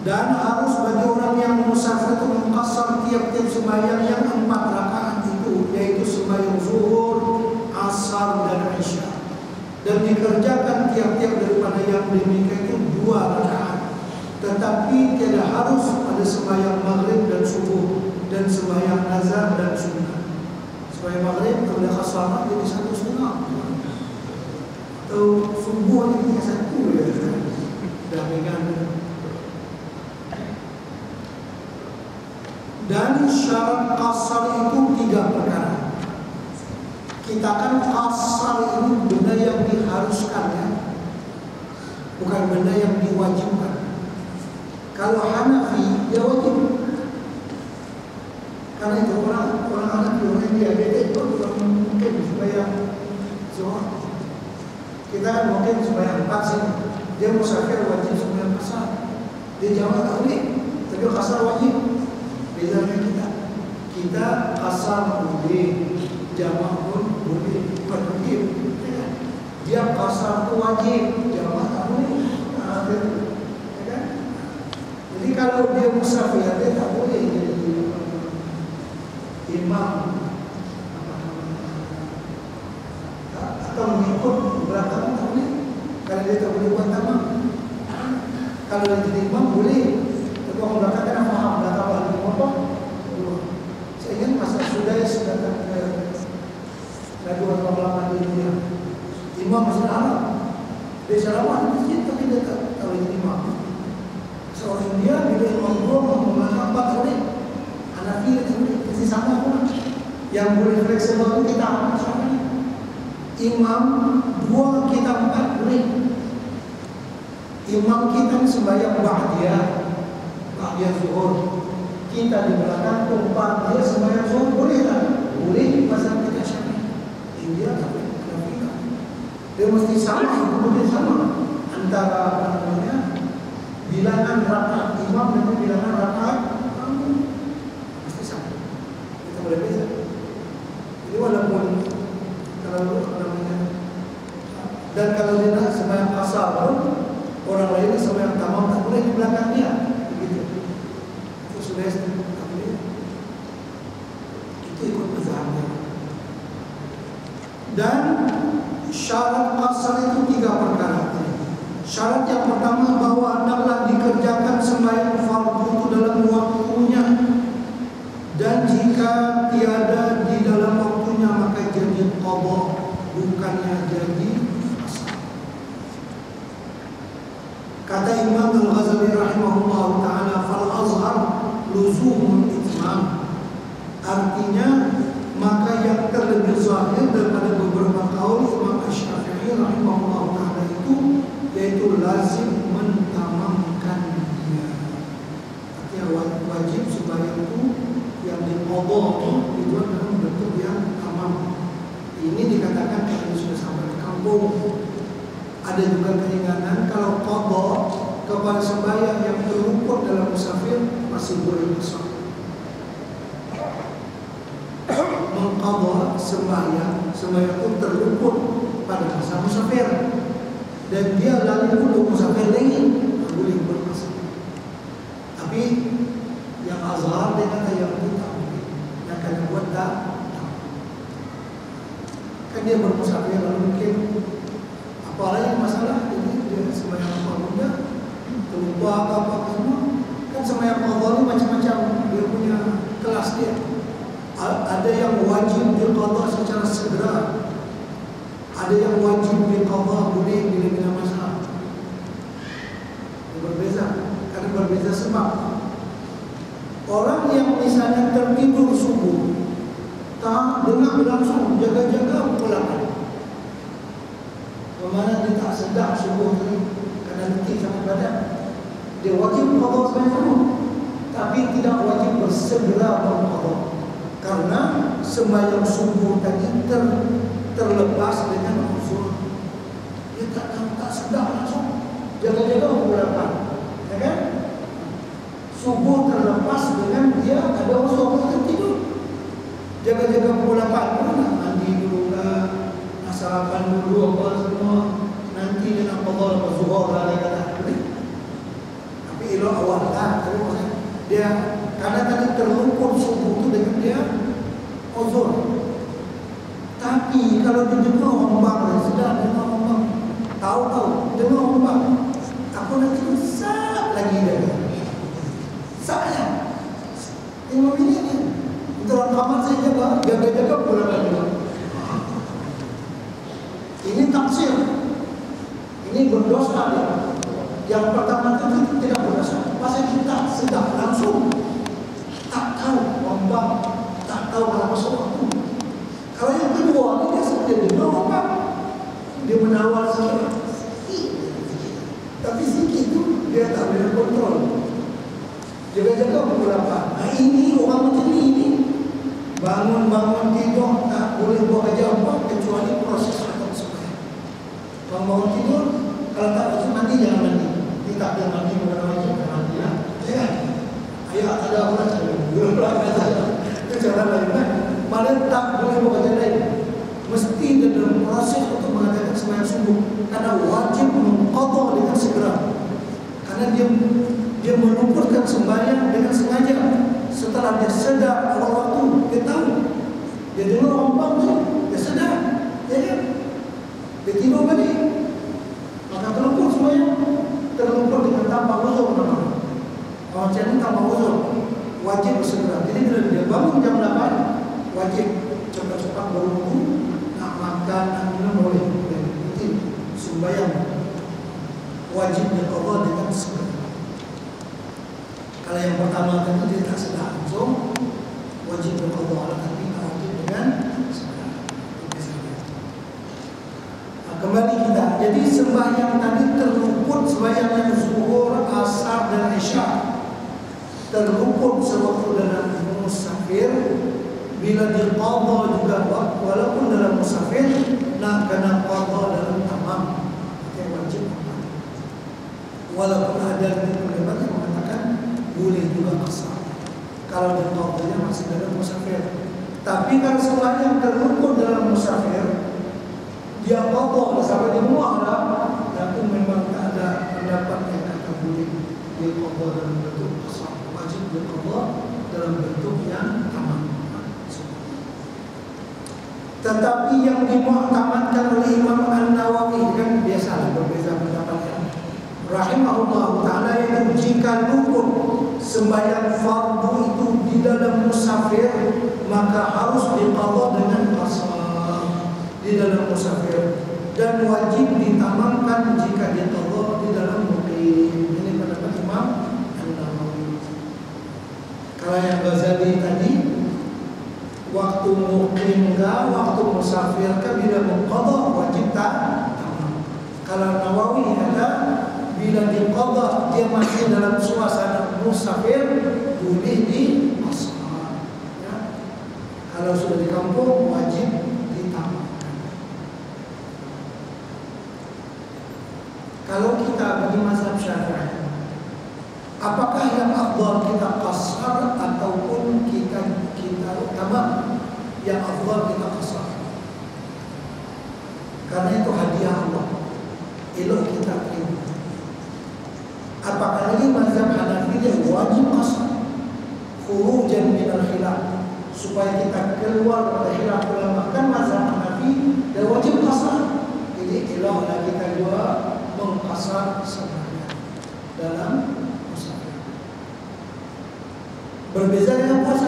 Dan harus bagi orang yang musafir itu mengqasar tiap-tiap sembahyang yang 4 rakaat itu, yaitu sembahyang zuhur, asar dan isya. Dan dikerjakan tiap-tiap daripada yang demikian itu 2 rakaat. Tetapi tidak harus pada sembahyang maghrib dan subuh dan sembahyang nazar dan sunnah. Sembahyang maghrib kalau khasar jadi 1,5 atau subuh ini 1 ya. Dah pegang. Dan syarat qasar itu 3 perkara. Kita kan qasar ini benda yang diharuskan ya, bukan benda yang diwajibkan. Kalau Hanafi dia wajib. Karena itu orang Hanafi orang diabetes itu bukan mungkin supaya zuhur. Kita kan mungkin supaya 4 sih. Dia musafir wajib supaya qasar. Dia jamaah tak boleh, tapi qasar wajib. Bedanya kita qasar boleh, jamaah pun boleh, bukan wajib. Dia qasar itu wajib, jamaah tak boleh. Jadi kalau dia musafir dia tak boleh jadi imam atau mengikut belakang, tak boleh. Kalau dia tak boleh buat tamam. Kalau dia jadi imam boleh, tapi orang belakang kan faham belakang lagi apa? Saya ingat masa Sudais datang ke Raduan lama di dunia. Imam masih Arab. Dia salah di masjid tapi dia tak tahu jadi imam. Seorang India bila imam dua menggunakan 4 tahun ini, Hanafi mesti sama pun. Yang boleh fleksibel itu kita sama. Imam 2 kita 4 boleh. Imam kita sembahyang ba'diyah zuhur. Kita di belakang tumpah dia sembahyang zuhur boleh tak? Boleh pasal kita Syafi'i. India tak boleh, Hanafi tak. Dia mesti sama, kemudian sama antara apa namanya bilangan rakaat imam dengan bilangan rakaat mesti sama. Kita boleh beza. Jadi walaupun kalau namanya dan kalau dia nak sembahyang qasar pun orang lain sembahyang tamam tak boleh di belakang dia. Begitu. Itu sudah tak boleh. Itu ikut mazhabnya. Dan syarat qasar itu 3 perkara. Syarat yang pertama bahwa hendaklah dikerjakan sembahyang fardu itu dalam waktunya, dan jika tiada di dalam waktunya maka jadi qadha, bukannya jadi qasar. Kata Imam Al-Ghazali rahimahullah taala, fal azhar luzumul itmam. Artinya maka yang terlebih zahir daripada beberapa kaul Imam Asy-Syafi'i rahimahullah taala itu yaitu lazim mentamamkan dia. Artinya wajib sembahyang itu yang diqadha itu adalah bentuk yang tamam. Ini dikatakan kalau sudah sampai di kampung. Ada juga keringanan kalau qadha kepada sembahyang yang terluput dalam musafir masih boleh qasar. Mengqadha sembahyang itu terluput pada masa musafir. Dan dia lalu dulu musafir lagi boleh berqasar. Tapi yang azhar dia kata yang itu tak boleh. Yang kena buat tak. Kan dia bermusafir lalu mungkin apa lagi masalah. Jadi dia sembahyang apa benda terlupa apa semua. Kan sembahyang qadha ni macam-macam dia punya kelas dia. Ada yang wajib diqadha secara segera. Ada yang wajib diqadha boleh bila masalah. Berbeza, karena berbeza sebab. Orang yang misalnya tertidur subuh, tak dengar langsung jaga-jaga pulang. Kemana dia tak sedar subuh tadi, kerana letih sangat badan. Dia wajib qadha sembahyang subuh, tapi tidak wajib bersegera berqadha. Karena sembahyang subuh tadi terlepas dengan uzur. Dia tak sedar langsung jaga-jaga pukul 8, ya kan? Subuh terlepas dengan dia ada uzur tertidur. Jaga-jaga pukul 8 mana? Mandi dulu lah, sarapan dulu apa semua. Nanti dia nak qadha lepas zuhur lah dia kata. Tapi elok awal lah Dia karena tadi terukur subuh itu dengan dia uzur. Tapi kalau dia dengar ombak, sudah dengar ombak, tahu dengar ombak, aku nanti besar lagi dia. Saya tengok ini ni, dalam kamar saya jaga pulang lagi. Ini taksir, ini berdosa dia. Yang pertama itu tidak berdosa, pasal kita sedang langsung tak tahu ombak, tak tahu berapa waktu. Kalau yang kedua, dia sebenarnya dengar ombak, dia menawar sikit, tapi sikit itu dia tak boleh kontrol. Jaga-jaga pukul 8. Nah ini orang macam ini bangun tidur tak boleh buat kerja apa kecuali proses atau sembahyang. Kalau bangun tidur, kalau tak wajib mandi jangan mandi. Kita dia mandi bukan wajib mandi ya. Jangan. Ayat ada orang cakap belum itu cara lain kan. Malah tak boleh buat kerja lain. Mesti dalam proses untuk mengadakan sembahyang subuh karena wajib mengqadha dengan segera. Karena dia meluputkan sembahyang dengan sengaja. Setelah dia sedar awal waktu, dia tahu. Dia dengar ombak tu, dia sedar. Ya kan? Dia tidur balik. Maka terluput sembahyang. Terluput dengan tanpa uzur. Orang macam ni tanpa uzur, wajib bersegera. Jadi bila dia bangun jam 8, wajib cepat-cepat berwudu, nak makan, nak minum boleh. Itu sembahyang wajib diqadha dengan segera. Kalau yang pertama tadi dia tak sedar langsung, wajib berqadha, tapi wajib dengan segera. Kembali kita. Jadi sembahyang tadi terluput, sembahyang yang zuhur, asar dan isya terluput sewaktu dalam musafir. Bila diqadha juga walaupun dalam musafir, nak kena qadha dalam tamam. Yang wajib. Walaupun ada pendapat yang mengatakan boleh juga qasar kalau diqadhanya masih dalam musafir. Tapi kalau sembahyang terluput dalam musafir, dia qadha sampai di rumah dah, tapi memang tak ada pendapat yang kata boleh dia qadha dalam bentuk qasar. Wajib dia qadha dalam bentuk yang tamam. Tetapi yang dimu'tamadkan oleh Imam An-Nawawi kan biasalah berbeza pendapat. Rahimahullah ta'ala, yang jika luput sembahyang fardu itu di dalam musafir, maka harus diqadha dengan qasar di dalam musafir, dan wajib ditamamkan jika diqadha di dalam muqim. Ini pendapat Imam An-Nawawi. Kalau yang Ghazali tadi, waktu muqim ke, waktu musafir ke, bila muqadha wajib tak tamam. Kalau Nawawi ada bila diqadha dia masih dalam suasana musafir, boleh di qasar. Ya. Kalau sudah di kampung wajib ditamatkan. Kalau kita bagi mazhab Syafi'i, apakah yang afdal kita qasar ataupun kita tamam? Yang afdal kita qasar. Karena itu hadiah Allah. Elok kita terima. Apakah lagi mazhab Hanafi dia wajib qasar khurujan min al-khilaf, supaya kita keluar dari khilaf ulama. Kan mazhab Hanafi dia wajib qasar. Jadi eloklah kita juga mengqasar sembahyang dalam musafir. Berbeza dengan puasa.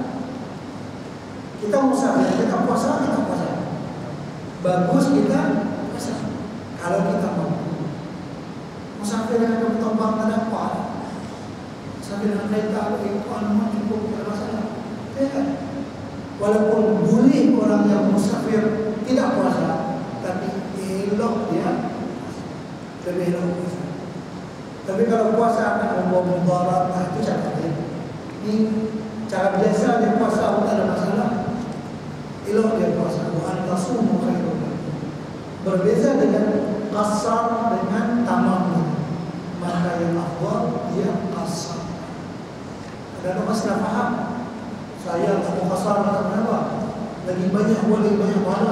Kita musafir, kita puasa. Bagus kita puasa kalau kita mampu. Musafir yang ada bertombak tak dapat. Musafir dengan kereta ikon cukup, tidak masalah. Ya kan? Walaupun boleh orang yang musafir tidak puasa, tapi elok dia lebih elok puasa. Tapi kalau puasa akan membawa mudarat, itu cara lain. Ini cara biasa dia puasa, tidak ada masalah. Elok dia puasa. Wa antasumu khairun. Berbeza dengan qasar dengan tamam. Maka yang afdal dia qasar. Ada orang salah faham. Saya tak mau qasar kenapa? Lagi banyak boleh banyak pahala.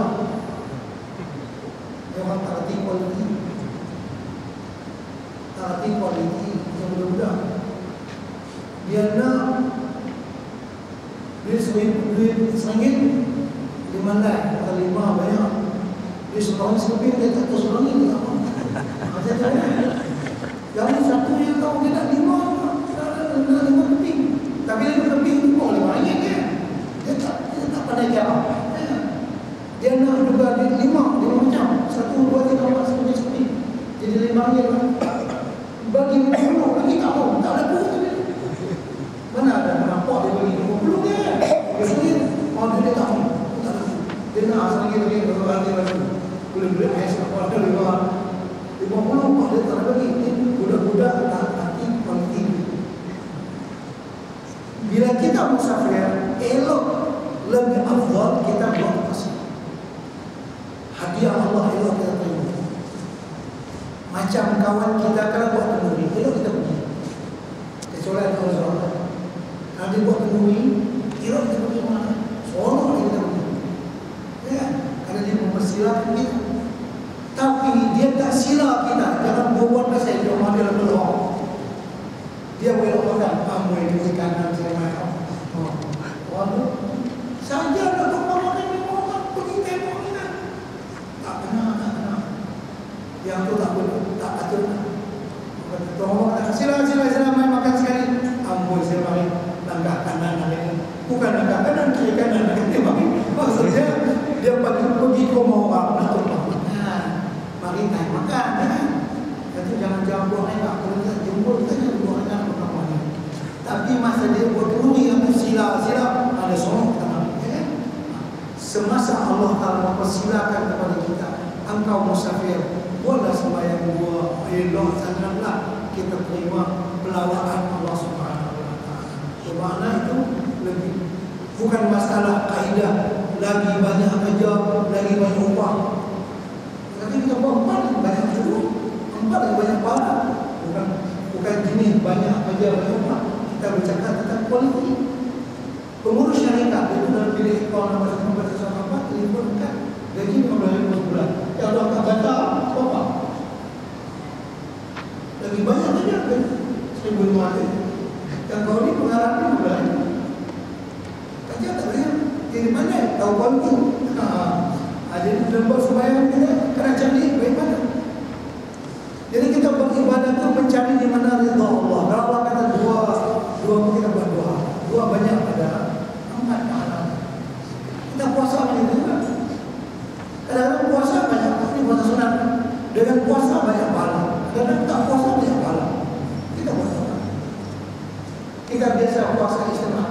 Dia orang tak reti kualiti. Tak reti kualiti yang mudah-mudah. Dia nak duit RM1 di mana atau 5 banyak. Dia seorang sekeping, dia tak tahu seorang ini apa. Yang satu yang tahu dia nak 5 keping. Tapi 5 keping itu kok RM5 dia. Dia tak pandai jawab. Dia nak juga 5 macam 1, 2, 3, 4, 10 sekeping. Jadi RM5 bagi 50 lagi tak mau, tak ada pun. Mana ada nampak dia bagi 50 dia. Dia sendiri, dia tak mau. Dia nak asal lagi berhati-hati. Boleh-boleh ayah sekolah ada 50, dia tak ada bagi. Ini budak-budak tak hati kualiti. Bila kita musafir, elok lebih afdal kita buat kasih. Hadiah Allah elok kita terima. Macam kawan kita kalau buat kenduri, elok kita pergi. Kecuali ada orang. Kalau dia buat kenduri, elok kita pergi mana? Seorang kita pergi. Ya, karena dia mempersilakan kita. Tapi dia tak sila kita. Jangan buat pasal dia model belum. Dia boleh makan amoi di kanan saya makan. Waduh, saja nak makan ni makan pergi tembok ni kan. Tak kena. Yang tu tak boleh, tak patut. Tolong sila main makan sekali. Amoi saya makan langkah kanan lagi. Bukan langkah kanan, kiri kanan lagi. Maksudnya dia pergi ke mau orang nak makan. Mari naik makan kan. Itu jangan buang air. Kalau kita jemput kita jangan buang air pertama. Tapi masa dia buat kenduri atau sila ada sorong tangan. Semasa Allah Taala mempersilakan kepada kita, engkau musafir, buatlah sembahyang 2 elok sangatlah kita terima pelawaan Allah Subhanahu Wa Taala. Makna itu lebih bukan masalah kaidah lagi banyak kerja, lagi banyak upah. Tapi kita buat 4 banyak dulu, 4 yang banyak pahala. Bukan jenis banyak kerja banyak upah. Kita bercakap tentang kualiti. Pengurus syarikat itu dalam bilik akaun nombor 114 telefonkan gaji 15 bulan. Yang dah tak baca apa? Lagi banyak saja kan? 1,500. Yang kau ni pengarahan 15 bulan. Kerja tak boleh. Dari mana? Tahu kualiti. Jadi lembar sembahyang kita kena cari baik mana. Jadi kita beribadah itu mencari di mana ridha Allah. Kalau Allah kata dua kita buat dua banyak ada 4 pahala. Kita puasa banyak juga. Kadang-kadang puasa banyak, tapi puasa sunat. Dengan puasa banyak pahala. Kadang-kadang tak puasa banyak pahala. Kita buat apa? Kita biasa puasa istimewa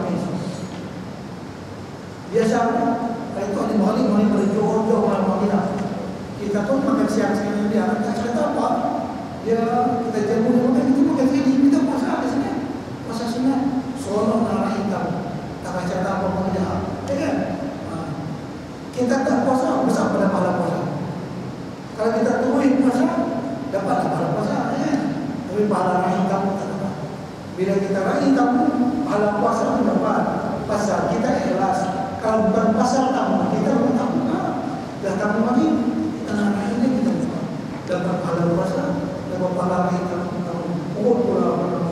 biasa. Kalau itu ada mali berjauh-jauh malam-malam. Kita pun makan siang-siang dia tak cerita apa. Dia kita jamu makan itu makan sini. Kita puasa di sini. Puasa sunat. Soalnya darah hitam. Tak baca apa pun dia. Ya kan? Kita tak puasa besar pada pahala puasa. Kalau kita turun puasa dapat pahala puasa. Ya. Tapi pahala darah hitam tak dapat. Bila kita darah hitam pahala puasa dapat. Pasal kita ikhlas. Kalau bukan pasal tamu, kita bukan tamu. Dah tamu lagi, kita nak ini kita buka. Dapat pahala puasa, dapat pahala kita tamu. Oh, pula.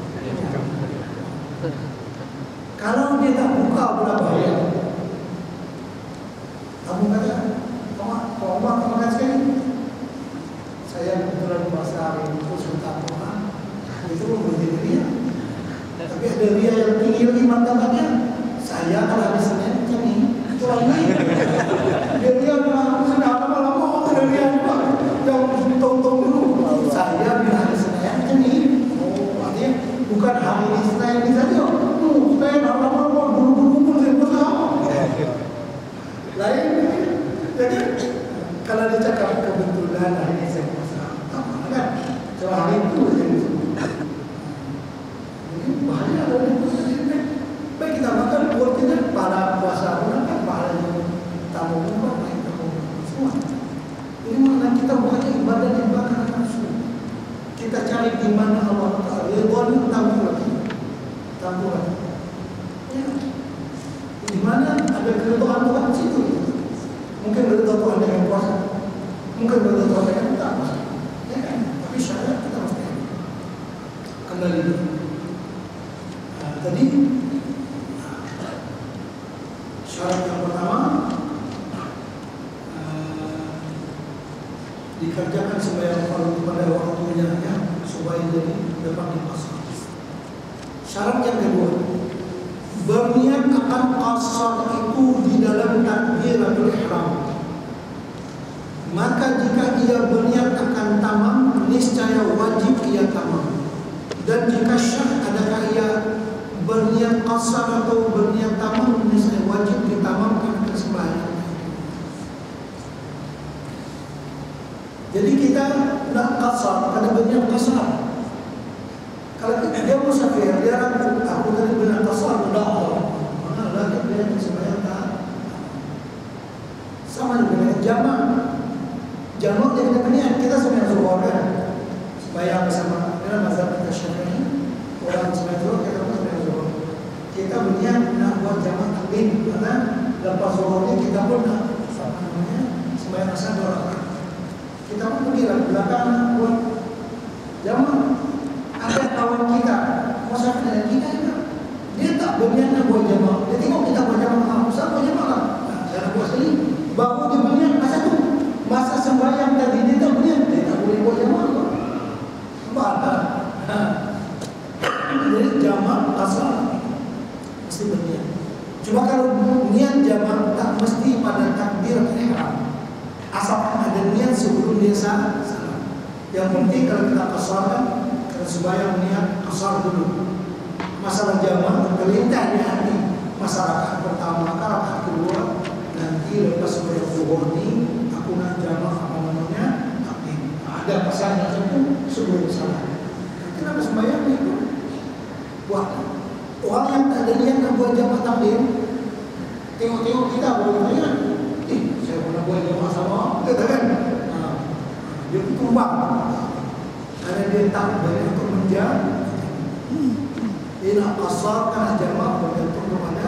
Kalau dia tak buka, pula bahaya. Tamu kata, kau makan sekali. Saya kebetulan puasa hari itu sudah tamu. Itu pun berjadi ria. Tapi ada ria yang tinggi lagi martabatnya. Saya kalau habis Senin macam ni, cuma ni dia sudah lama-lama ada dia juga yang tahun-tahun dulu. Saya bila hari Senin macam ni, artinya bukan hari Senin ni saja. Senin lama-lama bulu-bulu saya puasa. Lain, jadi kalau dia cakap kebetulan hari ini saya puasa, kan? Cuma hari itu saya puasa. Jadi bahaya dari puasa ini. Baik kita makan buat kita para puasa pun kan pahalanya tamu pun baik tamu semua. Ini mana kita bukannya ibadah nafsu. Kita cari di mana Allah Taala ridho tamu lagi. Ya. Di mana ada keridhaan Tuhan situ. Mungkin betul Tuhan dengan puasa. Mungkin betul Tuhan dengan tak puasa. Ya kan? Tapi syarat kita mesti kembali dulu. tadi syarat yang pertama dikerjakan sembahyang fardu pada waktunya ya, supaya jadi dapat dipasang. Syarat yang kedua, berniat akan qasar itu di dalam takbiratul ihram. Maka jika ia berniat akan tamam, niscaya wajib ia tamam. Dan jika syak, adakah ia berniat qasar atau berniat tamam, niscaya wajib ditamamkan sembahyang. Jadi kita nak qasar, ada berniat qasar. Kalau dia musafir, dia ragu, aku tadi berniat qasar, tidak Allah. Mana lagi dia sembahyang tak? Sama dengan jamak. Jamak dia berniat, kita sembahyang zuhur kan? Sembahyang bersama, dalam mazhab kita Syafi'i, orang sembahyang zuhur, kita pun sembahyang zuhur. Kita berniat nak buat jamak takbir, karena lepas zuhur ni kita pun nak sembahyang asar 2 rakaat. Kita pun pergi ke belakang buat jamak. Ada kawan kita, musafir dengan kita juga, dia tak berniat nak buat jamak. Dia tengok kita buat jamak, Ustaz buat jamak lah. Saya nak buat sekali, baru dia berniat masa tu. Masa sembahyang tadi dia tak berniat, dia tak boleh buat jamak. Nampak tak? Jadi jamak asal mesti berniat. Cuma kalau niat jamak tak mesti pada takbir ihram. Asalkan ada niat sebelum dia salam. Yang penting kalau kita qasarkan, kalau sembahyang niat qasar dulu. Masalah jamak terlintas di hati. Masyarakat pertama, rakaat kedua, nanti lepas sembahyang zuhur ni aku nak jamak apa namanya? Takbir. Ada pasalnya itu sebelum salam. Kenapa sembahyang ni buat? Orang yang tak ada niat nak buat jamak takbir, tengok-tengok kita boleh tanya, saya pernah buat jamak sama, kita kan? Dia tumbang. Karena dia tak banyak untuk menjaga. Dia nak qasarkan jamak bergantung kepada.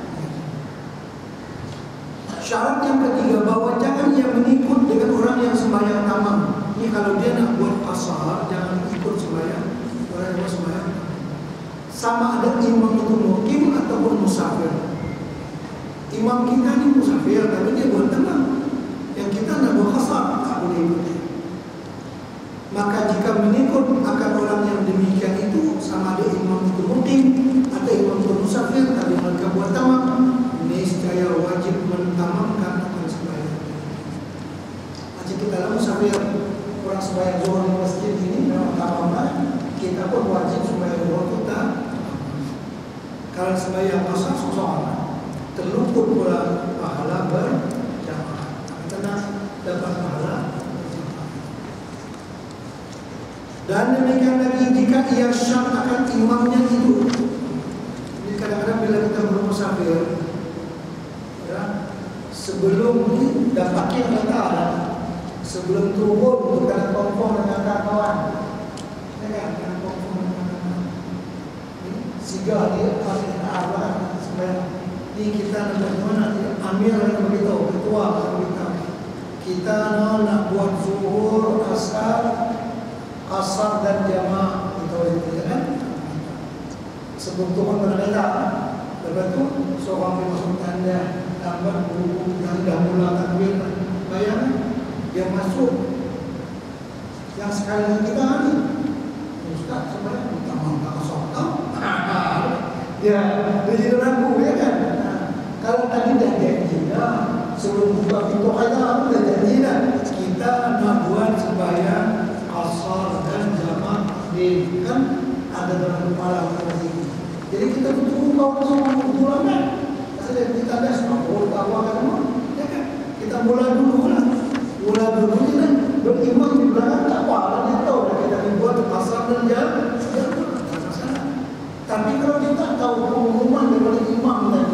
Syarat yang ketiga, bahawa jangan ia mengikut dengan orang yang sembahyang tamam. Ini kalau dia nak buat qasar, jangan ikut sembahyang orang yang buat sembahyang. Sama ada imam itu mukim ataupun musafir. Imam kita ni musafir, tapi dia buat tamam. Yang kita nak buat qasar, tak boleh ikuti. Maka jika mengikut akan orang yang demikian itu, sama ada imam itu mukim atau imam itu musafir, tapi mereka buat tamam, niscaya wajib mentamamkan akan sembahyang. Macam kita lah musafir, orang sembahyang zuhur di masjid ini memang tamamlah, kita pun wajib sembahyang zuhur kita. Kalau sembahyang qasar sosok terluput pula pahala berjamaah. Kita dapat pahala. Dan demikian lagi jika ia syak akan imamnya itu. Jadi kadang-kadang bila kita bermusafir, ya, sebelum ini dapat kita kata, sebelum turun kita konfirm dengan kawan, ya kan, konfirm dengan kawan. Sehingga dia akan arah sebenarnya. Ini kita nak bagaimana? Amir yang beritahu, ketua beritahu. Kita nak buat zuhur, asar, qasar dan jamak itu kan. Sebelum turun berada, lepas tu seorang masuk tanda tambah buku yang dah mula takbir, bayang dia masuk. Yang sekali kita ni, Ustaz sebenarnya tamam tak qasar tau. Ya, dia jadi ragu ya kan. Kalau tadi dah janji dah, sebelum buka pintu kita dah janji dah, kita nak buat sembahyang qasar dan jamak takbir, kan ada dalam kepala kita ini. Jadi kita betul kawan sama ulama. Asal kita ada semua tahu agama, ya kan? Kita mula dulu lah. Mula dulu ni kan berimam di belakang tak apa, dia tahu dah kita buat qasar dan jamak. Tapi kalau kita tahu pengumuman daripada imam tadi,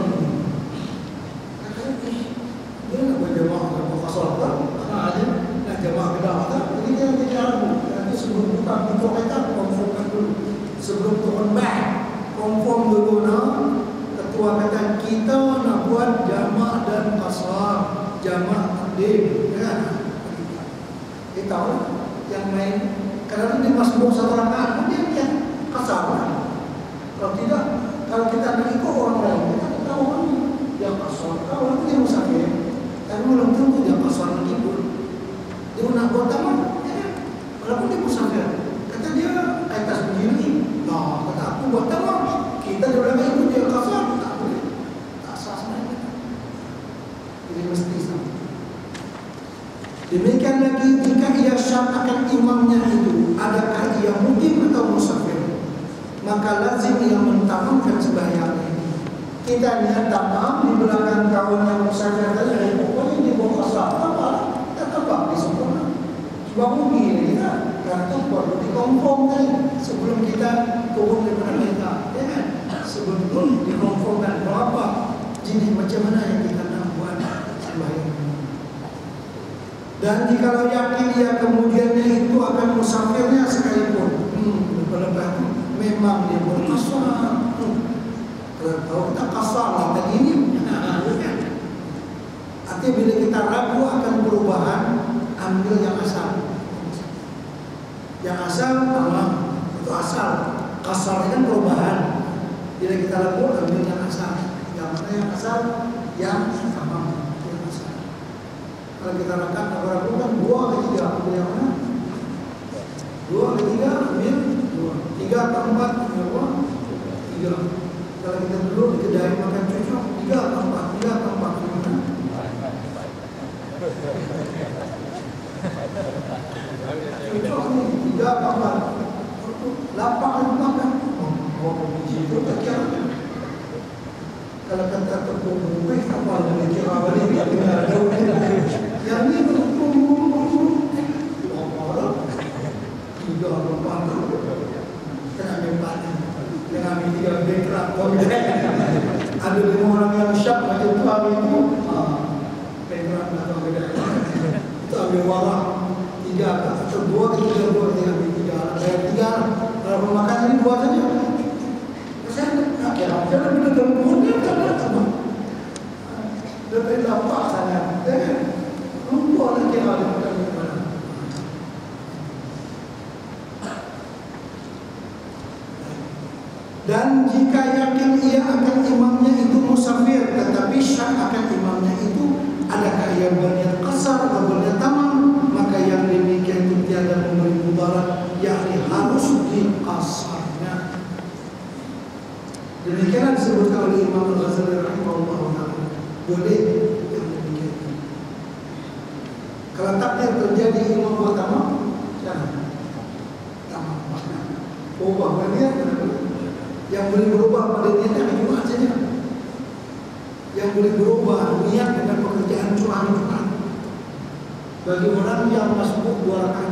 dia nak buat jamaah atau qasar tak? Ada nak jamaah kedua tak? Jadi dia bicara nanti sebelum buka pintu kita konfirmkan dulu. Sebelum turun back, konfirm dulu nak. Ketua kata kita nak buat jamaah dan qasar, jamaah takdim, kan? Kita tahu yang main kadang-kadang dia masuk satu rakaat pun dia qasar. Kalau tidak, nak buat taman, ya kan? Walaupun dia musafir, kata dia atas begini, nah kata aku buat taman, kita di belakang itu dia kasar, tak boleh, tak sah sebenarnya. Jadi mesti sama. Demikian lagi jika ia syak akan imamnya itu, adakah ia mukim atau musafir, maka lazim ia mentamankan sembahyangnya. Kita niat tamam di belakang kawan yang musafir tadi, pokoknya di bawah asal apa? Tak apa, disempurna. Sebab mungkin kita kartu perlu dikonfirmkan sebelum kita turun daripada mereka, ya kan? Sebelum dikonfirmkan berapa jenis macam mana yang kita nak buat sembahyang. Dan jikalau yakin ia kemudiannya itu akan musafirnya sekalipun, lepas memang dia berkasar. Kalau kita kasar lah tadi ini, artinya bila kita ragu akan perubahan, ambil yang asal. Yang asal tamam, itu asal. Kasar kan perubahan. Bila kita ragu, ambil yang asal. Yang mana yang asal? Yang tamam, yang asal. Kalau kita ragu kan 2 ke 3, ambil yang mana? 2 ke 3, ambil 2. 3 ke 4, ambil 3. Kalau kita dulu di kedai makan cucuk, 3 ke 4, 3 ke 4, gimana? Cucuk ni 3 ke 4, lapar lagi makan. Oh, biji itu tak kira. Kalau kata tepung bubih, apa boleh kira balik? Yang ni tepung. Oh, 3 ke 4, kena ambil 4. Jangan ambil 3 bankrupt. Ada 5 orang yang syak macam tu ambil itu, bankrupt atau beda. Itu ambil warah 3 atau 2 ke 3, 2 ke 3, ambil 3. Bayar 3. Kalau pemakan ini 2 saja. Saya nak kira jangan benda dalam pun dia tak ada apa. Dia tak dapat sangat. Jangan lupa nak kira dia bukan mana. Dan jika yakin ia akan imamnya itu musafir, tetapi syak akan imamnya itu, adakah ia berniat qasar atau berniat tamam, maka yang demikian itu tiada memberi mudarat, yakni harus diqasarnya. Demikianlah disebutkan oleh Imam Al-Ghazali rahimahullah ta'ala. Boleh yang demikian. Kalau takdir terjadi imam buat tamam, jangan tamam makna ubah berniat. Yang boleh berubah pada niatnya hari Jumat saja. Yang boleh berubah niat dengan pekerjaan Jumat. Bagi orang yang masbuk 2 rakaat,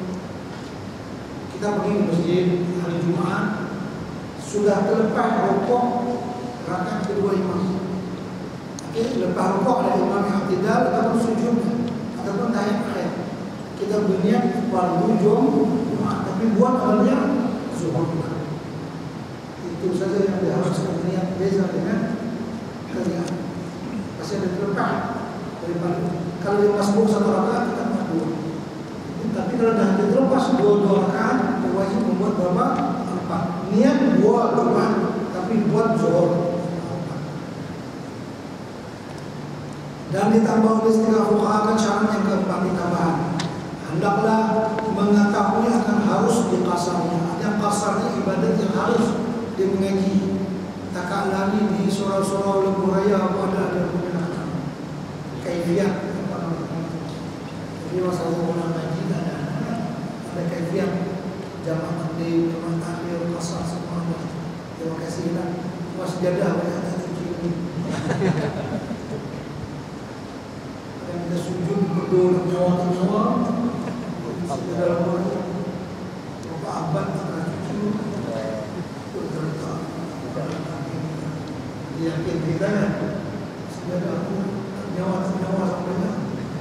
kita pergi ke masjid hari Jumat, sudah terlepas rukuk rakaat kedua imam. Okey, lepas rukuk ada imam yang i'tidal ataupun sujud ataupun tahiyat akhir. Kita berniat fardu Jumat, tapi buat awalnya zuhur. Itu saja yang diharuskan niat, beza dengan kerjaan. Pasti ada terlepas daripada. Kalau dia masbuk 1 rakaat, kita buat 2. Tapi kalau dah terlepas 2 rakaat, dia wajib membuat berapa? 4. Niat buat Jumat, tapi buat zuhur. Dan ditambah oleh istilah fuqaha kan syarat yang keempat ditambahan. Hendaklah mengetahui akan harus diqasarnya. Yang kasarnya ibadat yang harus dia mengaji. Tak lari di surau-surau lembu raya ada punya kaifiat. Jadi masalah orang ngaji tak ada kaifiat. Jamaah taklim, jamaah tahlil, qasar semua ada. Terima kasih lah. Mas jadah banyak tak cuci ini. Yang kita sujud berdoa dan nyawa dalam waktu berapa abad tak cuci. Yakin kita kan sudah aku nyawa sampai dah.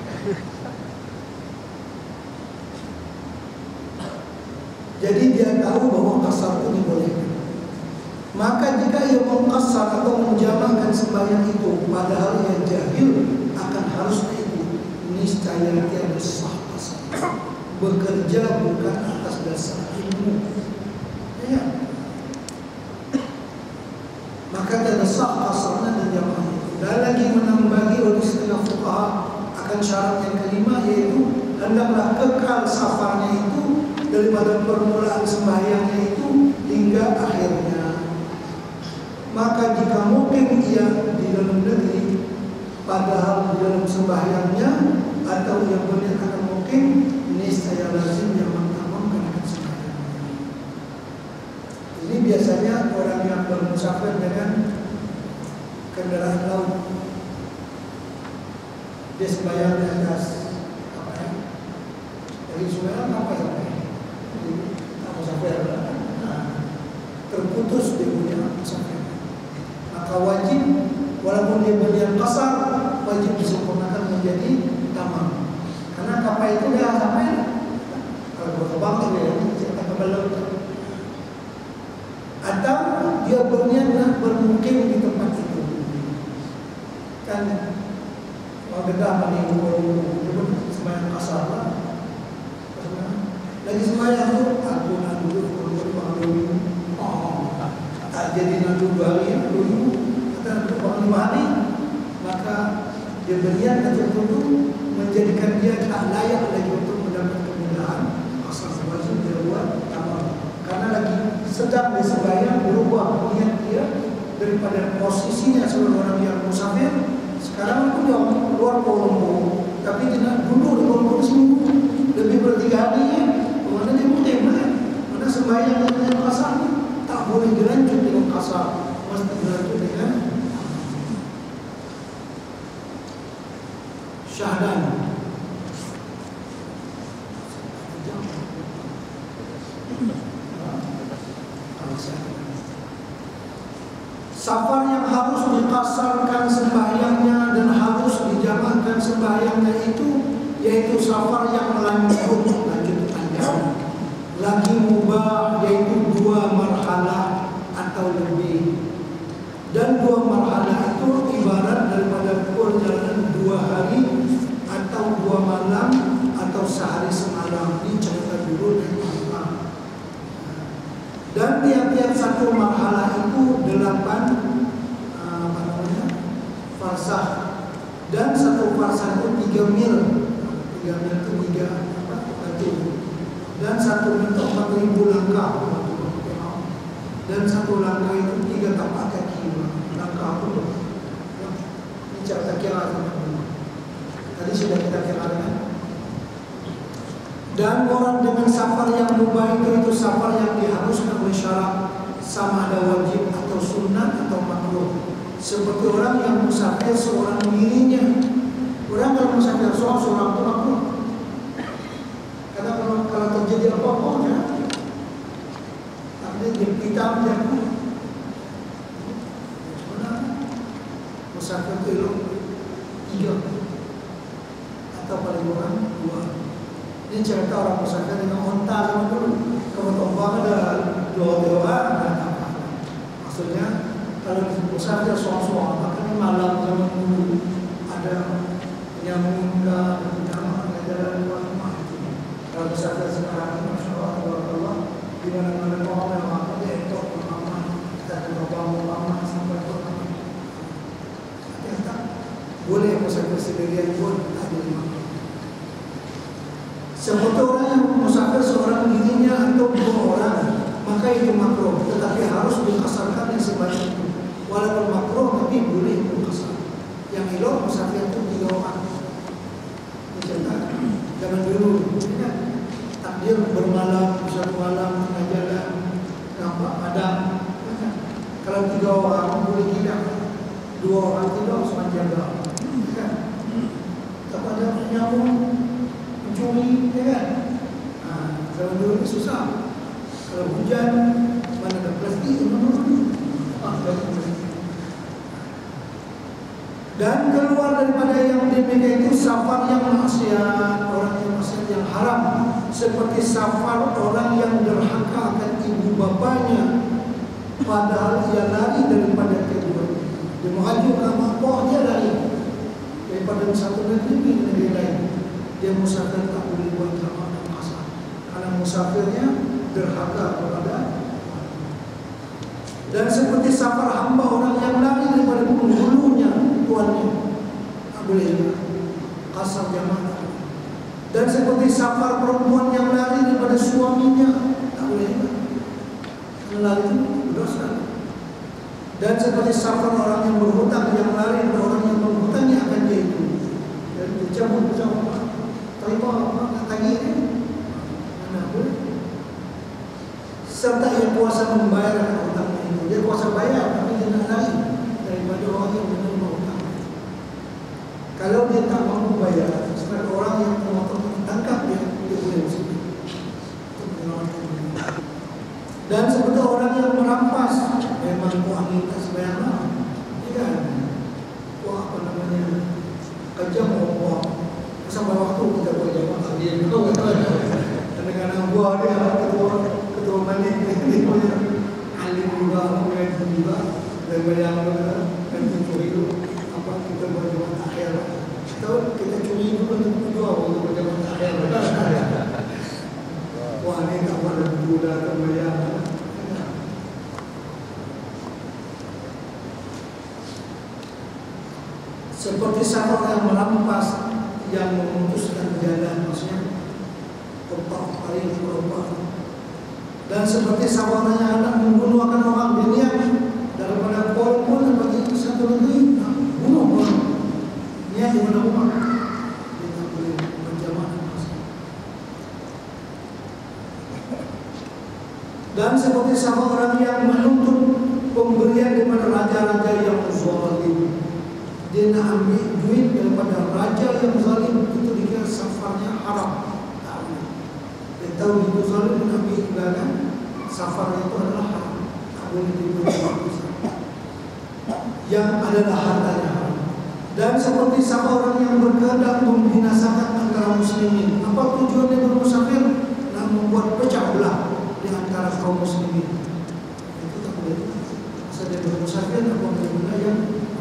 Jadi dia tahu bahawa qasar itu dibolehkan. Maka jika ia mengqasar atau menjamakkan sembahyang itu padahal ia jahil akan harusnya itu, niscaya tiada sah qasar. Bekerja bukan atas dasar ilmu. Ya. Maka tidak sah qasarnya dan jamaah. Dan lagi menambahi oleh istilah fuqaha akan syarat yang kelima, yaitu hendaklah kekal safarnya itu daripada permulaan sembahyangnya itu hingga akhirnya. Maka jika mungkin ia di dalam negeri padahal di dalam sembahyangnya, atau yang benar akan mungkin, niscaya lazim yang mengamalkan sembahyangnya. Ini biasanya orang yang bermusafir dengan kendaraan laut. Dia sembahyang di atas apa ya? Dari sungai apa sampai? Musafir. Terputus dia punya musafir. Maka wajib, walaupun dia berniat qasar, wajib disempurnakan menjadi tamam. Karena kapal itu dah sampai. Kalau berkembang dia cerita kembali. Atau dia berniat nak bermukim di tempat itu. Kan kalau dedah mandi sembahyang qasar lah. Lagi sembahyang tu aku nak duduk dulu. Tak jadi nak duduk 2 hari dulu. Kata duduk 5 hari. Maka dia berniat untuk menjadikan dia tak layak lagi untuk mendapat kemudahan. Asal wajib dia buat tamam. Karena lagi sedang bersembahyang, berubah niat dia daripada posisinya sebagai orang yang musafir. Sekarang pun dia keluar Kuala Lumpur, tapi dia nak duduk di Kuala Lumpur seminggu, lebih ber 3 hari ya. Mana dia mutim kan? Mana sembahyang dengan qasar tak boleh dilanjut dengan qasar, mesti dilanjut dengan syahdan. Safar yang harus dikasarkan sembahyangnya dan harus dijamaahkan sembahyangnya itu, yaitu safar yang lanjut panjang. Lagi mubah, yaitu 2 marhalah atau lebih. Dan 2 marhalah itu ibarat daripada perjalanan 2 hari atau 2 malam atau sehari semalam. Ini cerita dulu dari malam. Dan tiap-tiap satu marhalah itu 8 farsah, dan satu farsah itu 3 mil. 3 mil itu 3 batu. Dan 1 mil itu 4.000 langkah. Dan 1 langkah itu 3 tapak kaki. Langkah pun. Ini cara kira. Tadi sudah kita kira kan? Dan orang dengan safar yang mubah itu safar yang diharuskan oleh syarak, sama ada wajib atau sunnah atau makruh. Seperti orang yang musafir seorang dirinya. Orang kalau musafir seorang itu makruh. Karena kalau terjadi apa-apa ya, artinya dia hitam dia pun. Musafir itu elok 3 atau paling kurang 2. Ini cerita orang musafir dengan onta sama dulu. Kalau tombak ada 2 orang, maksudnya kalau musafir soal-soal, makanya malam zaman dulu ada yang meninggal, ada jalan luar rumah itu. Kalau musafir sekarang, masya Allah, di mana-mana orang yang apa dia itu pertama kita bangun sampai ke ternyata boleh musafir sendirian pun tak boleh. Seperti orang yang musafir seorang dirinya atau 2 orang, maka itu makruh, tetapi harus dikasarkan yang sebanyak itu. Walaupun makruh, tapi boleh dikasar. Yang elok musafir itu 3 orang. Jangan dulu, ya. Takdir bermalam, 1 malam tengah jalan, nampak padang. Kalau 3 orang boleh tidak, 2 orang tidak sepanjang jalan. Tak ada nyamuk, mencuri, ya kan? Zaman dulu ini susah. Kalau hujan, mana ada plastik, dan keluar daripada yang demikian itu safar yang maksiat, orang yang maksiat yang haram, seperti safar orang yang derhaka akan ibu bapanya, padahal ia lari daripada keduanya. Dia mengajuk ke apa, dia lari daripada satu negeri ke negeri lain. Dia musafir tak boleh buat jamak dan qasar, karena musafirnya derhaka kepada. Dan seperti safar hamba orang yang lari daripada penghulunya, tuannya, tak boleh qasar jamak. Dan seperti safar perempuan yang lari daripada suaminya, tak boleh juga. Lari itu berdosa. Dan seperti safar orang yang berhutang yang lari daripada orang yang menghutangi akan dia itu. Dan dicabut sama terima apa tagih ini. Mana boleh? Serta yang kuasa membayar hutangnya itu. Dia kuasa bayar tapi dia nak lari daripada orang yang menerima hutang. Kalau dia tak mampu bayar, sebagai orang yang memotong tangkap dia boleh bersih. Dan seperti orang yang merampas, memang uang kita sebenarnya tidak uang apa namanya kejam uang sampai waktu kita buat jamaah dia itu kadang-kadang buah dia ketua manik dia punya alim juga, mengaji juga dan bayang dan curi itu apa kita buat jamaah akhir atau kita curi itu untuk jual untuk buat jamaah akhir. Wah ini tak ada budak atau bayang. Seperti safar yang merampas, yang memutuskan jalan, maksudnya tempat paling berubah. Dan seperti safar yang anak membunuh akan orang dunia daripada pol bagi satu negeri, bunuh orang. Niat di mana rumah, dia tak boleh berjamaah. Dan seperti safar orang yang menuntut pemberian daripada raja-raja yang zalim. Dia nak ambil duit daripada raja yang zalim, itu dikira safarnya haram. Dia tahu itu zalim, dia ambil juga kan, safarnya itu adalah haram. Tak boleh diberi waktu yang adalah hartanya haram. Dan seperti safar orang yang berkehendak membinasakan antara muslimin. Apa tujuan dia bermusafir? Nak membuat pecah belah di antara kaum muslimin. Itu tak boleh. Masa dia bermusafir, apa benda yang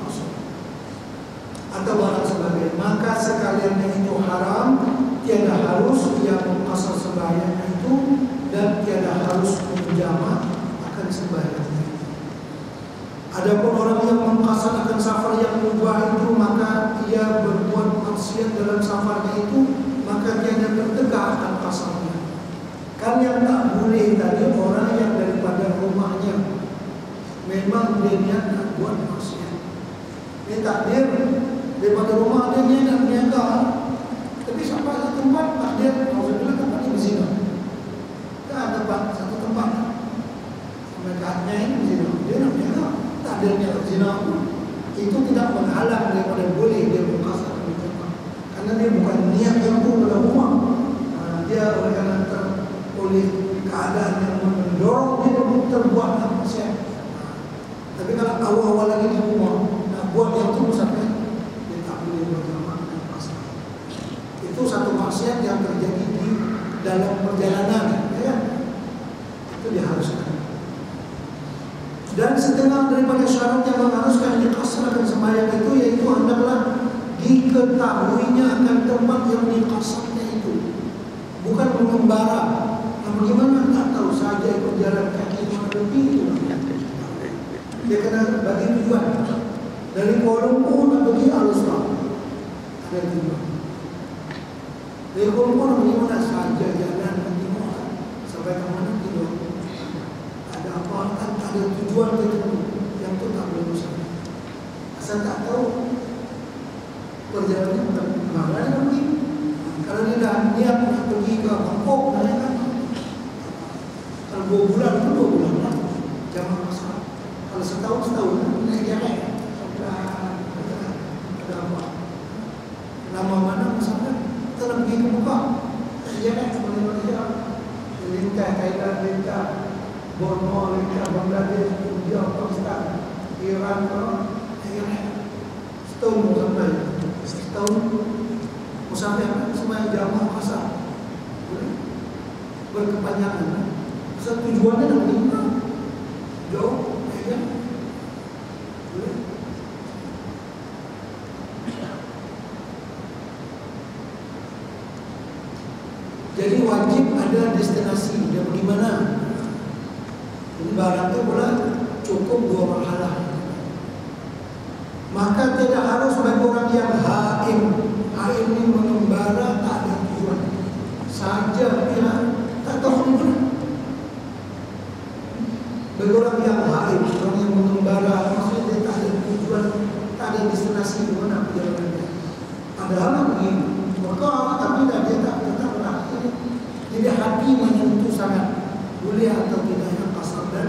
atau barang sebagainya, maka sekaliannya itu haram. Tiada harus ia mengqasar sembahyangnya itu, dan tiada harus menjamak akan sembahyangnya. Adapun orang yang mengqasar akan safar yang mubah itu, maka ia berbuat maksiat dalam safarnya itu, maka tiada tertegak akan qasarnya. Kan yang tak boleh tadi orang yang daripada rumahnya memang dia niat nak buat maksiat, dia takdir daripada rumah dia nak berniaga, tapi sampai satu tempat tak dia, alhamdulillah tempat ini berzina. Tak ada tempat, satu tempat sampai kaatnya ini berzina, dia nak berniaga, tak ada niat berzina pun. Itu tidak menghalang daripada boleh dia berkasar karena dia bukan niat yang pun dalam rumah. Dia oleh kerana oleh keadaan yang mendorong dia untuk terbuat maksiat. Tapi kalau awal-awal lagi di rumah nak buat yang itu sampai itu satu maksiat yang terjadi di dalam perjalanan, ya. Itu diharuskan. Dan setengah daripada syarat yang mengharuskan diqasarkan sembahyang itu, yaitu hendaklah diketahuinya akan tempat yang diqasarnya itu, bukan mengembara. Nah, bagaimana tak tahu saja ikut jalan kaki menepi itu. Dia kena bagi tujuan. Dari Kuala Lumpur nak pergi Al-Usra, ada tujuan. Dari Kuala Lumpur nak pergi mana saja jalan pergi mana sampai ke mana tidur. Ada apa? Tak ada tujuan tertentu yang tu tak boleh usah. Asal tak tahu perjalanannya bukan mana dia pergi. Kalau dia dah niat nak pergi ke Bangkok, naik kan? Kalau 2 bulan itu 2 bulan lah. Jangan masalah. Kalau setahun naik jalan. Ada apa? Lama mana misalkan kita nak pergi ke Mekah, dia kan boleh Malaysia, lintah Thailand, lintah Borneo, lintah Bangladesh, India, Pakistan, Iran, setahun sampai setahun musafir semua jamaah pasar berkepanjangan. Sebab tujuannya nak pergi jauh, ya. Jadi wajib ada destinasi dia pergi mana. Ini barang itu pula cukup 2 marhalah. Maka tidak harus bagi orang yang haim. Haim ini mengembara tak ada tujuan. yang haid, orang yang mengembara, maksudnya dia tak ada tujuan, tak ada destinasi di mana perjalanannya. Padahal begini, maka tapi dia tak tetaplah. Jadi hati menyentuh sangat, boleh atau tidaknya qasar dan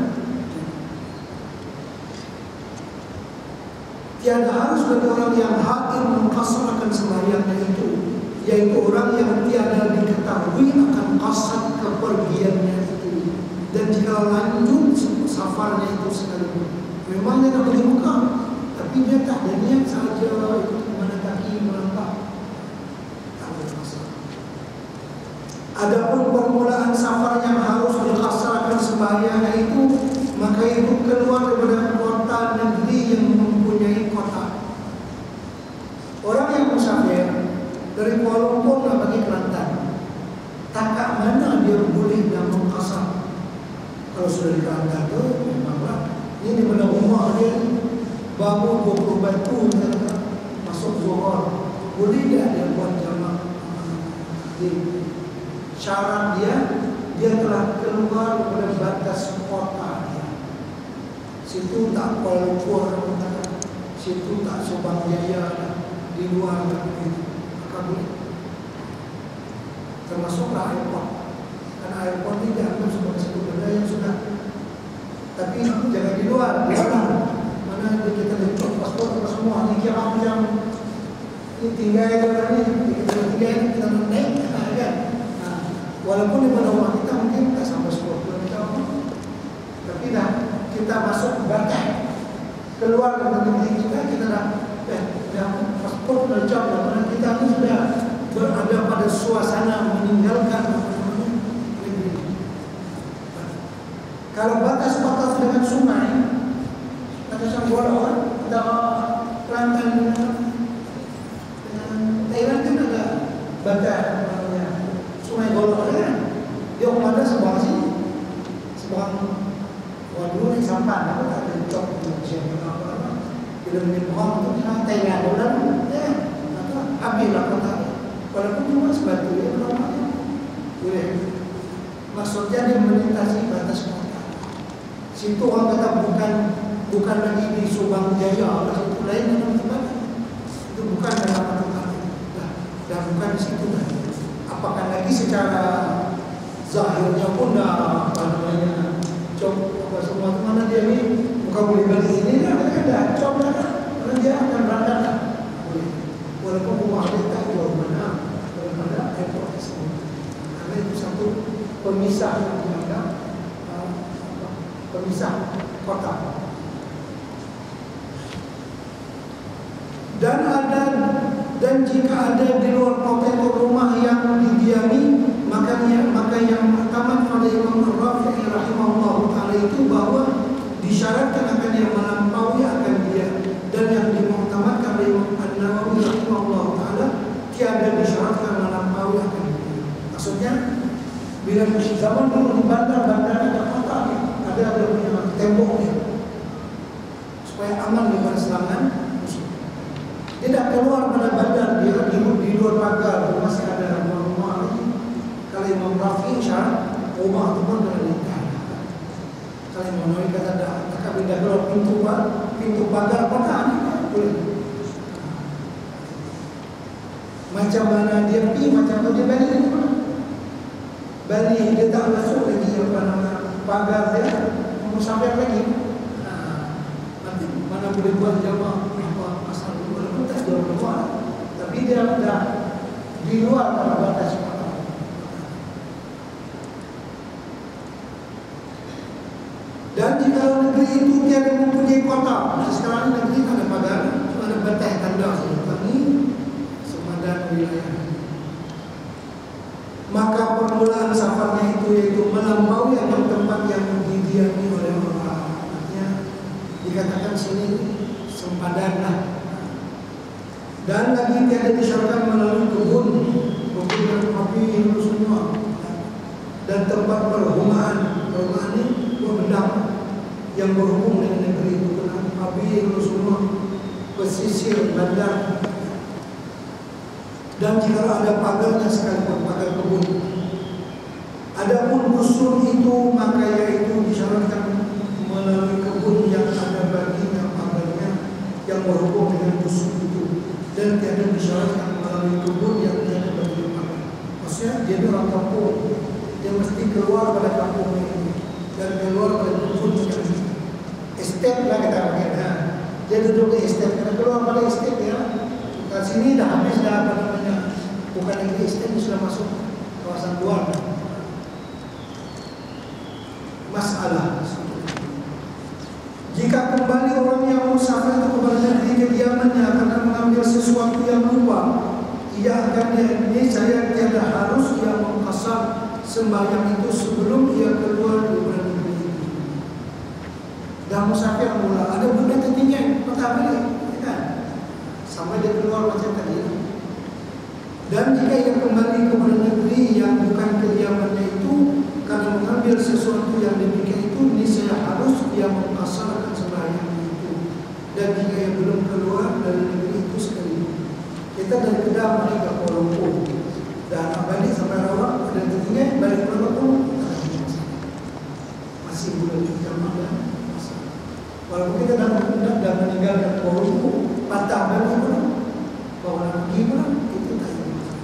tiada harus bagi orang yang haid mengqasarkan sembahyangnya itu, yaitu orang yang tiada diketahui akan qasar kepergiannya itu. Dan jika lanjut safarnya itu sekalipun, memang dia nak pergi Mekah, tapi dia tak ada niat sahaja ikut kemana kaki melangkah, tak boleh qasar. Adapun permulaan safar yang harus diqasarkan sembahyangnya itu, maka itu keluar daripada kota negeri yang mempunyai kota. Orang yang musafir dari Kuala Lumpur nak pergi Kelantan, takat mana dia boleh nak mengqasar? Kalau sudah di Kelantan tu, memanglah ini daripada rumah dia bangun 20 batu masuk Zohor, boleh tak dia buat jamak? Syarat dia telah keluar daripada batas kota dia. Situ tak Kuala Lumpur, situ tak Subang Jaya, di luar begitu, maka boleh. Termasuklah airport, karena airport ini dianggap sebagai satu benda yang sudah. Tapi jangan di luar, di mana kita letak paspor apa semua, ni kira macam ini tinggal kita naik, kan? Walaupun di mana rumah kita mungkin tak sampai 10 km, tapi dah kita masuk batas keluar dari negeri kita dah paspor sudah cap, dan kita ni sudah berada pada suasana meninggalkan negeri. Kalau batas-batas dengan sungai, batas yang bolong, kita Kelantan dengan Thailand kan ada batas sungai Golok kan, dia ada sebelah sini, sebelah dulu ni sampan, apa tak ada cok siapa apa, bila menyebut tu Thailand orang, habislah kota. Walaupun cuma sebatu dia berapa, boleh. Maksudnya dia melintasi batas kota. Situ orang kata bukan lagi di Subang Jaya, situ lain dalam tempat. Itu bukan dalam tempat, dah bukan di situ dah. Apakah lagi secara zahirnya pun dah apa namanya cop apa semua tu mana dia ni bukan boleh balik sini dah cop dah, karena dia akan berangkat dah. Walaupun rumah dia tak jauh mana daripada airport tersebut, karena itu satu pemisah yang dianggap pemisah kota. Dan jika ada di luar kota itu rumah yang didiami, maka yang tamat pada Imam Rafi'i rahimahullah taala itu bahwa disyaratkan akan yang melampaui akan dia, dan yang dimuktamadkan oleh Imam An-Nawawi rahimahullah taala tiada disyaratkan melampaui akan dia. Maksudnya bila zaman dulu di bandar-bandar ada kota, ada punya temboknya supaya aman daripada serangan. Tidak keluar pada bandar, dia di luar pagar, masih ada rumah-rumah lagi. Kalau Imam Rafi'i syarat rumah itu pun kena diikat. Kalau Imam Nawawi kata tak benda keluar pintu pagar kota ni boleh. Macam mana dia pergi, macam mana dia balik ni mana? Balik dia tak masuk lagi apa nama pagar dia, musafir lagi. Nanti mana boleh buat jamaah luar, tapi dia dah di luar batas kota. Dan jika negeri itu tiada mempunyai kota, sekarang negeri tak ada pagar, cuma ada batas tanda saja. Kami semadan wilayah. Maka permulaan safarnya itu yaitu melampaui atau tempat yang didiami oleh orang. Artinya dikatakan sini sempadanlah. Dan lagi tiada disyaratkan melalui kebun yang kopi itu semua, dan tempat perumahan ini buah bendang yang berhubung dengan negeri itu, kopi itu semua, pesisir bandar. Dan jika ada pagarnya sekalipun, pagar kebun. Adapun dusun itu maka yaitu disyaratkan melalui kebun yang ada baginya pagarnya yang berhubung dengan dusun itu, dan tiada disyaratkan melalui kebun yang tiada baginya pagar. Maksudnya dia orang kampung, dia mesti keluar pada kampung ini dan keluar pada kebun yang estate lah kita pakai. Dia duduk di estate, karena keluar pada estate ya. Kat sini dah habis dah apa namanya, bukan lagi estate, sudah masuk kawasan luar. Masalah. Jika kembali orang yang musafir itu kepada negeri kediamannya karena mengambil sesuatu yang lupa, ia akan saya tiada harus ia mengqasar sembahyang itu sebelum ia keluar dari negeri itu. Dah musafir mula, ada benda tertinggal, patah balik, kan? Sampai dia keluar macam tadi. Dan jika ia kembali kepada negeri yang bukan kediamannya itu karena mengambil sesuatu yang demikian itu, niscaya harus ia mengqasarkan sembahyang itu. Dan jika ia belum keluar dari negeri itu sekali, kita dari Kedah balik ke Kuala Lumpur dan balik sampai Rawak, dan tertinggal balik ke Kuala Lumpur, masih boleh jamaah. Walaupun kita dah meninggalkan Kuala Lumpur, patah balik pun, bawa pergi pun, itu tak ada masalah.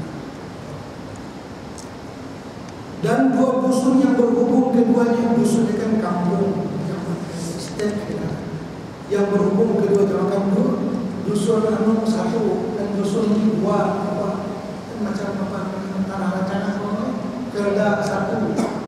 Dan dua dusun yang berhubung keduanya, dusun dengan kampung yang berhubung kedua kampung, dusun anu satu dan dusun dua, apa macam apa tanah rancangan, kerja satu.